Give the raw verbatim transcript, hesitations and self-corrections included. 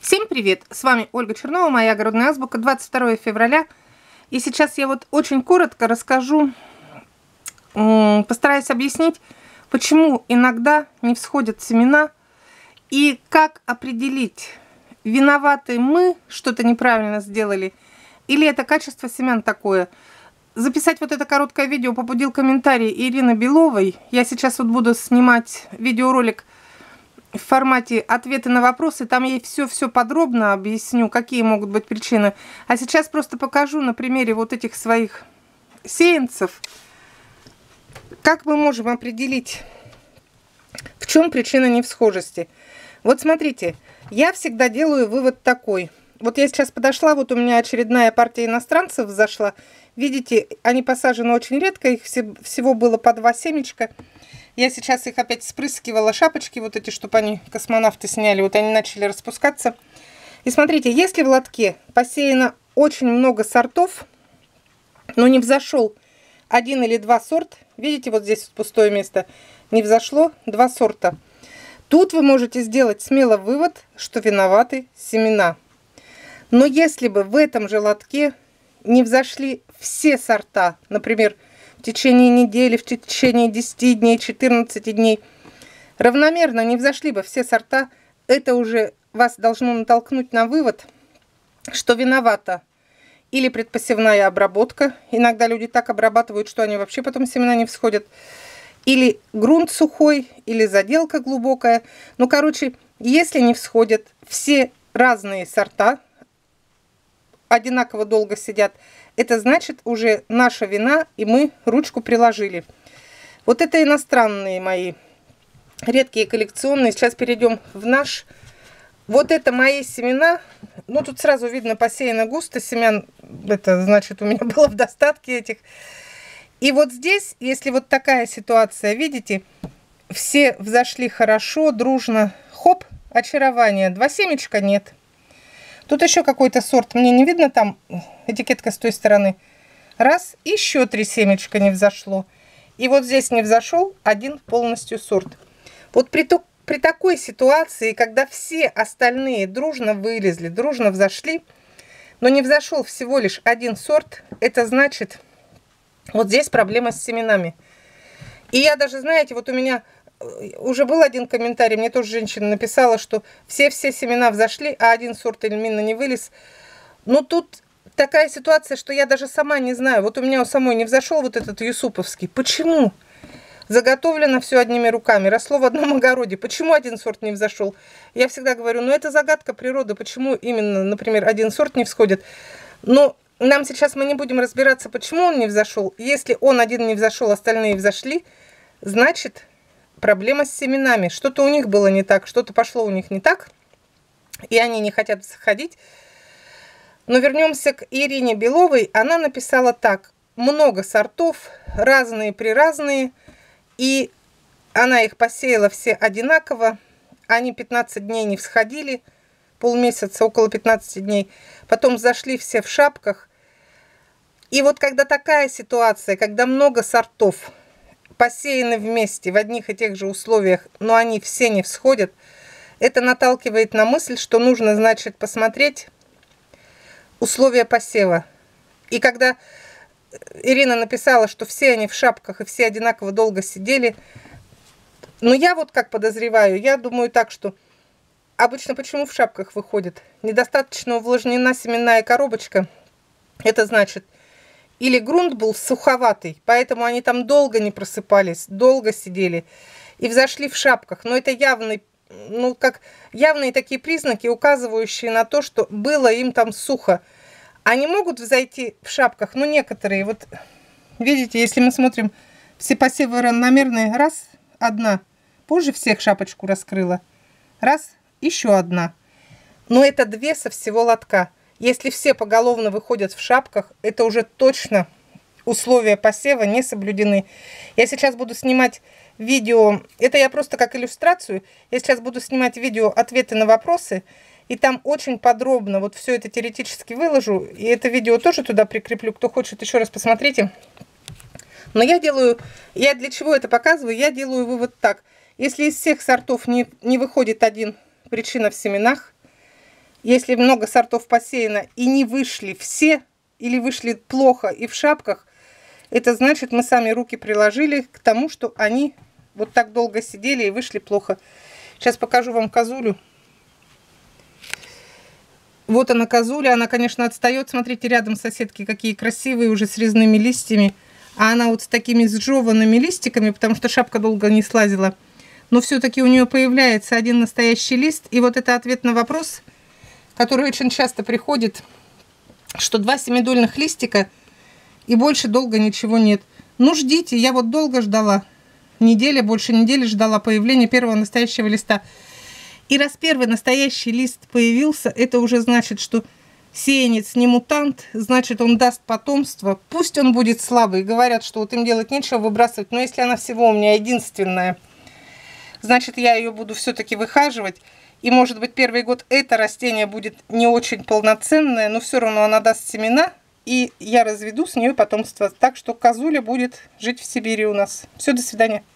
Всем привет! С вами Ольга Чернова, моя огородная азбука, двадцать второе февраля. И сейчас я вот очень коротко расскажу, постараюсь объяснить, почему иногда не всходят семена и как определить, виноваты мы, что-то неправильно сделали, или это качество семян такое. Записать вот это короткое видео побудил комментарий Ирины Беловой. Я сейчас вот буду снимать видеоролик в формате ответы на вопросы. Там я все-все подробно объясню, какие могут быть причины. А сейчас просто покажу на примере вот этих своих сеянцев, как мы можем определить, в чем причина невсхожести. Вот смотрите, я всегда делаю вывод такой. Вот я сейчас подошла, вот у меня очередная партия иностранцев зашла. Видите, они посажены очень редко, их всего было по два семечка. Я сейчас их опять спрыскивала, шапочки вот эти, чтобы они, космонавты, сняли. Вот они начали распускаться. И смотрите, если в лотке посеяно очень много сортов, но не взошел один или два сорта, видите, вот здесь пустое место, не взошло два сорта, тут вы можете сделать смело вывод, что виноваты семена. Но если бы в этом же лотке не взошли все сорта, например, в течение недели, в течение десяти дней, четырнадцати дней, равномерно не взошли бы все сорта, это уже вас должно натолкнуть на вывод, что виновата или предпосевная обработка. Иногда люди так обрабатывают, что они вообще потом семена не всходят. Или грунт сухой, или заделка глубокая. Ну, короче, если не всходят все разные сорта, одинаково долго сидят, это значит уже наша вина, и мы ручку приложили. Вот это иностранные мои редкие коллекционные. Сейчас перейдем в наш. Вот это мои семена. Ну, тут сразу видно, посеяно густо семян. Это значит, у меня было в достатке этих. И вот здесь, если вот такая ситуация, видите, все взошли хорошо, дружно. Хоп, очарование. Два семечка нет. Тут еще какой-то сорт, мне не видно, там этикетка с той стороны. Раз, еще три семечка не взошло. И вот здесь не взошел один полностью сорт. Вот при, то, при такой ситуации, когда все остальные дружно вылезли, дружно взошли, но не взошел всего лишь один сорт, это значит, вот здесь проблема с семенами. И я даже, знаете, вот у меня уже был один комментарий, мне тоже женщина написала, что все-все семена взошли, а один сорт эльмина не вылез. Но тут такая ситуация, что я даже сама не знаю. Вот у меня у самой не взошел вот этот юсуповский. Почему? Заготовлено все одними руками, росло в одном огороде. Почему один сорт не взошел? Я всегда говорю, ну это загадка природы, почему именно, например, один сорт не всходит. Но нам сейчас мы не будем разбираться, почему он не взошел. Если он один не взошел, остальные взошли, значит, проблема с семенами. Что-то у них было не так, что-то пошло у них не так, и они не хотят всходить. Но вернемся к Ирине Беловой. Она написала так. Много сортов, разные-приразные, и она их посеяла все одинаково. Они пятнадцать дней не всходили, полмесяца, около пятнадцати дней. Потом зашли все в шапках. И вот когда такая ситуация, когда много сортов посеяны вместе в одних и тех же условиях, но они все не всходят, это наталкивает на мысль, что нужно, значит, посмотреть условия посева. И когда Ирина написала, что все они в шапках и все одинаково долго сидели, ну я вот как подозреваю, я думаю так, что обычно почему в шапках выходит? Недостаточно увлажнена семенная коробочка. Это значит, или грунт был суховатый, поэтому они там долго не просыпались, долго сидели и взошли в шапках. Но это явный, ну, как явные такие признаки, указывающие на то, что было им там сухо. Они могут взойти в шапках, но некоторые, вот видите, если мы смотрим, все посевы равномерные, раз, одна, позже всех шапочку раскрыла, раз, еще одна. Но это две со всего лотка. Если все поголовно выходят в шапках, это уже точно условия посева не соблюдены. Я сейчас буду снимать видео, это я просто как иллюстрацию, я сейчас буду снимать видео ответы на вопросы, и там очень подробно вот все это теоретически выложу, и это видео тоже туда прикреплю, кто хочет, еще раз посмотрите. Но я делаю, я для чего это показываю, я делаю вывод так. Если из всех сортов не, не выходит один, причина в семенах, Если много сортов посеяно и не вышли все, или вышли плохо и в шапках, это значит, мы сами руки приложили к тому, что они вот так долго сидели и вышли плохо. Сейчас покажу вам козулю. Вот она, козуля. Она, конечно, отстает. Смотрите, рядом соседки какие красивые, уже с резными листьями. А она вот с такими сжеванными листиками, потому что шапка долго не слазила. Но все-таки у нее появляется один настоящий лист. И вот это ответ на вопрос, который очень часто приходит, что два семидольных листика и больше долго ничего нет. Ну, ждите. Я вот долго ждала. Неделя, больше недели ждала появления первого настоящего листа. И раз первый настоящий лист появился, это уже значит, что сеянец не мутант, значит, он даст потомство. Пусть он будет слабый. Говорят, что вот им делать нечего, выбрасывать. Но если она всего у меня единственная, значит, я ее буду все-таки выхаживать. И, может быть, первый год это растение будет не очень полноценное, но все равно она даст семена. И я разведу с нее потомство. Так что козуля будет жить в Сибири у нас. Все, до свидания.